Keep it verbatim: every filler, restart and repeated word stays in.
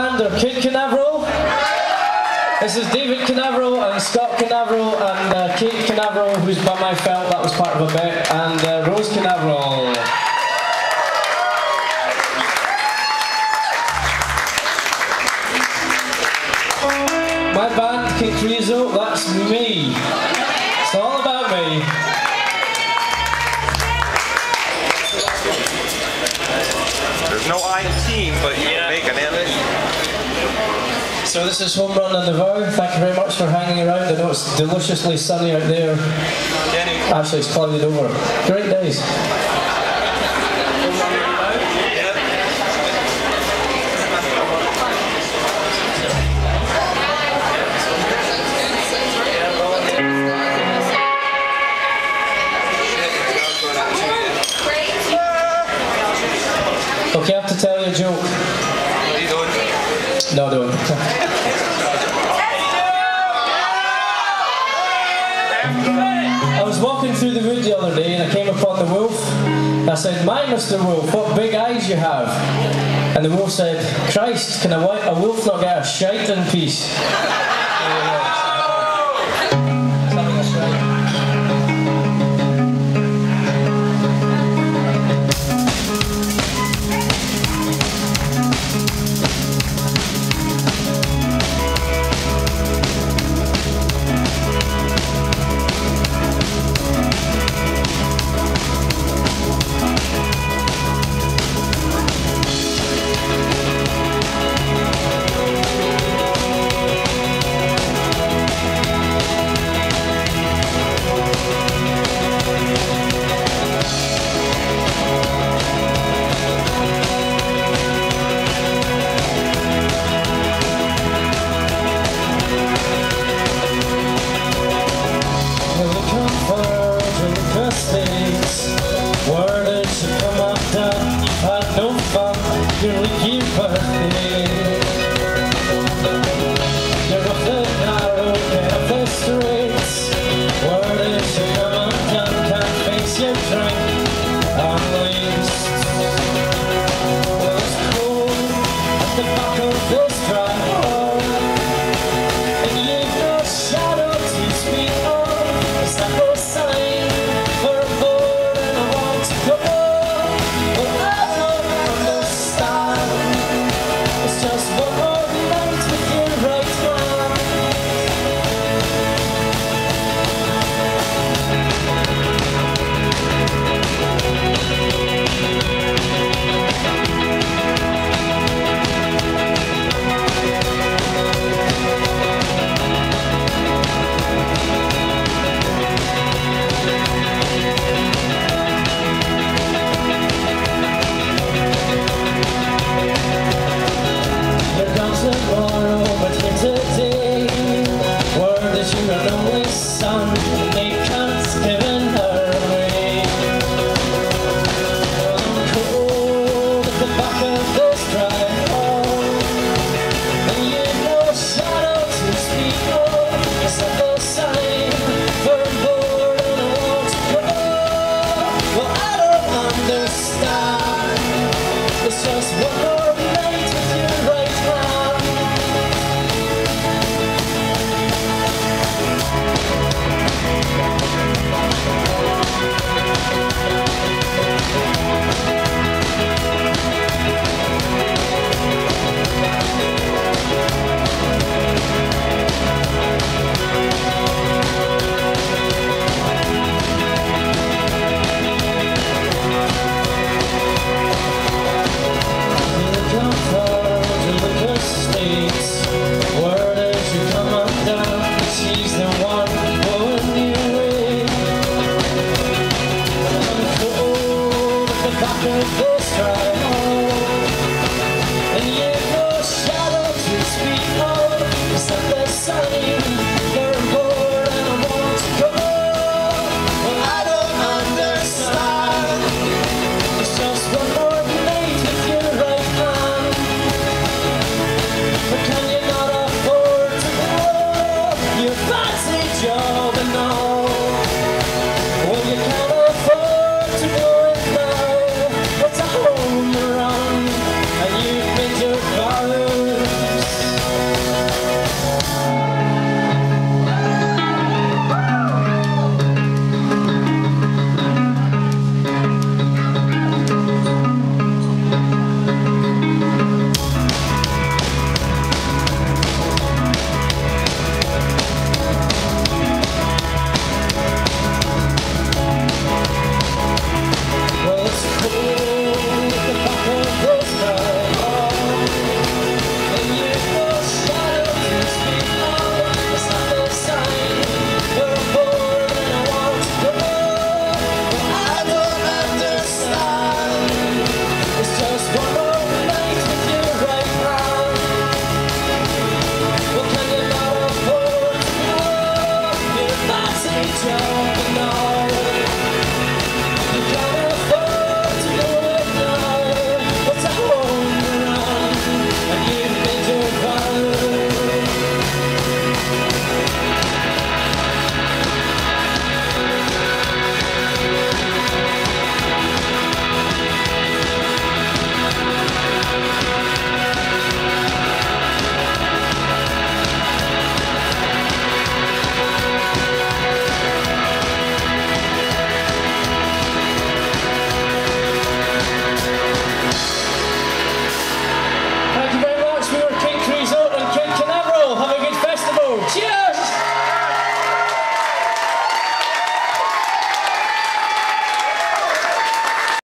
Or Kate Canaveral. This is David Canaveral and Scott Canaveral and uh, Kate Canaveral, who's by my felt, that was part of a bet, and uh, Rose Canaveral. My band, Creosote, that's me. It's all about me. There's no I in team, but you can make an end. So this is Home Run on the Vow. Thank you very much for hanging around. I know it's deliciously sunny out there. Actually, it's clouded over. Great days. Okay, I have to tell you a joke. No, don't. I was walking through the wood the other day and I came upon the wolf. I said, "My Mister Wolf, what big eyes you have." And the wolf said, "Christ, can a, a wolf not get a shite in peace?"